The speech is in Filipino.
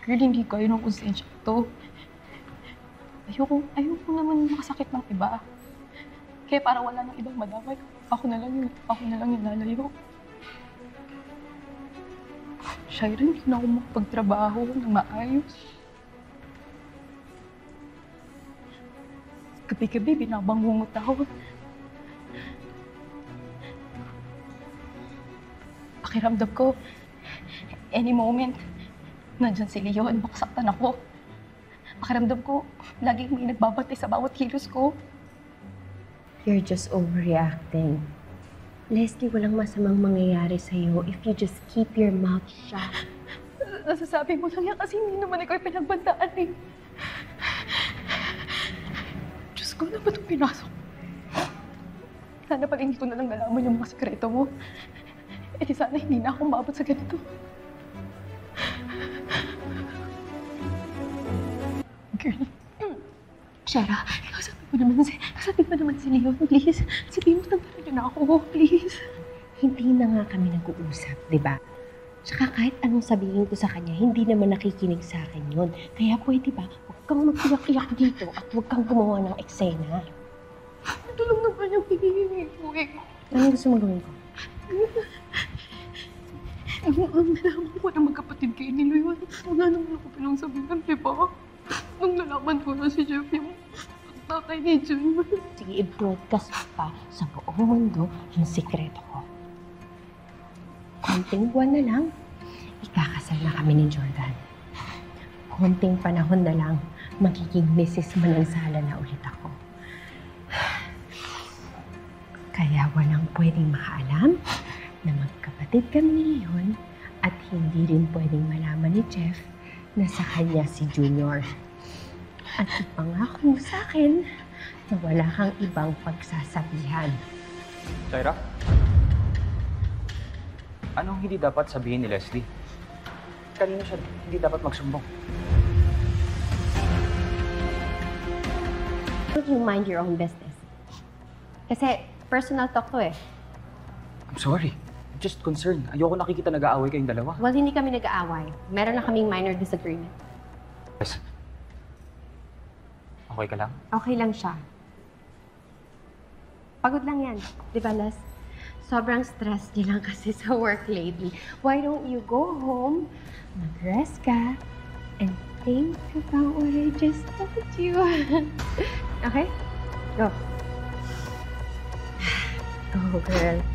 Girl, hindi kayo ng konsensya to. Ayoko naman makasakit ng iba. Kaya para wala nang ibang madamay, ako na lang yung lalayo. Shaira, hindi na ako makapagtrabaho ng maayos. Gabi-gabi, binabangungot ako. Pakiramdam ko, any moment, nandyan si Leon, makasaktan ako. Pakiramdam ko, laging may nagbabantay sa bawat kilos ko. You're just overreacting. Leslie, walang masamang mangyayari sa'yo if you just keep your mouth shut. Nasasabi mo lang yan kasi hindi naman ikaw pinagbantaan eh. Diyos ko, ano ba itong pinasok? Sana pag hindi ko na lang nalaman yung mga sekreto mo, eh di sana hindi na ako maabot sa ganito. Girl, Shaira, kasabi mo naman si Leon, please. Sabihin mo nang talaga na ako, please. Hindi na nga kami nag-uusap, di ba? Tsaka kahit anong sabihin ko sa kanya, hindi naman nakikinig sa akin yun. Kaya pwede ba, huwag kang mag-iyak-iyak dito at huwag kang gumawa ng eksena. Ito lang naman yung hinihingi ko eh. Anong gusto mong gawin ko? Ang nalaman ko na magkapatid kayo ni Leon, wala naman ako pinangsabihan, di ba? Nung nalaman ko na si Jeff yung tatay ni Jun. Sige, i-broadcast pa sa buong mundo yung sikreto ko. Konting buwan na lang, ikakasal na kami ni Jordan. Konting panahon na lang, magiging Mrs. Manansala na ulit ako. Kaya walang pwedeng makaalam na magkapatid kami ni Leon at hindi rin pwedeng malaman ni Jeff na sa kanya si Junior. At ipangako mo sa akin na wala kang ibang pagsasabihan. Shaira? Anong hindi dapat sabihin ni Leslie? Kanino siya hindi dapat magsumbong? Don't you mind your own business? Kasi personal talk to eh. I'm sorry. I'm just concerned. Ayoko nakikita nag-aaway kayong dalawa. Well, hindi kami nag-aaway. Meron na kaming minor disagreement. Yes. Okay ka lang? Okay lang siya. Pagod lang yan. Di ba, Les? Sobrang stress niya lang kasi sa work lately. Why don't you go home, mag-rest ka, and think about what I just told you? Okay? Go. Go, girl.